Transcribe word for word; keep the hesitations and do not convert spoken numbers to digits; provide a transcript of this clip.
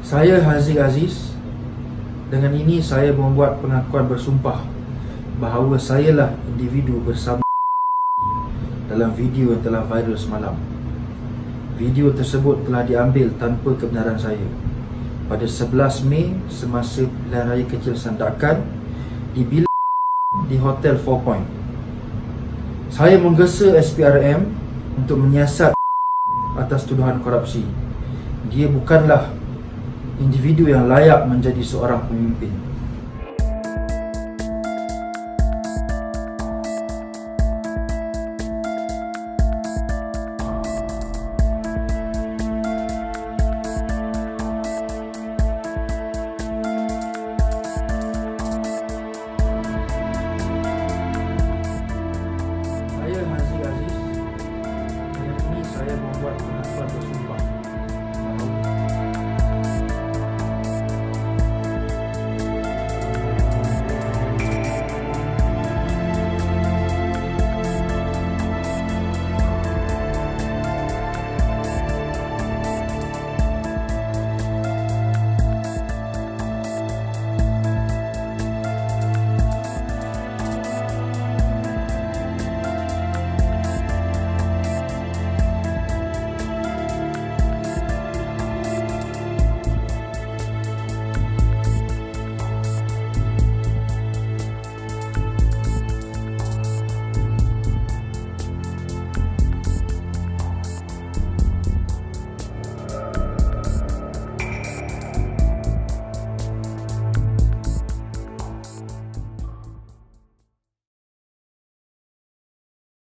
Saya Haziq Aziz. Dengan ini saya membuat pengakuan bersumpah bahawa sayalah individu bersama dalam video yang telah viral semalam. Video tersebut telah diambil tanpa kebenaran saya pada sebelas Mei semasa pilihan raya kecil Sandakan di bilik di Hotel Four Point. Saya menggesa S P R M untuk menyiasat atas tuduhan korupsi. Dia bukanlah individu yang layak menjadi seorang pemimpin.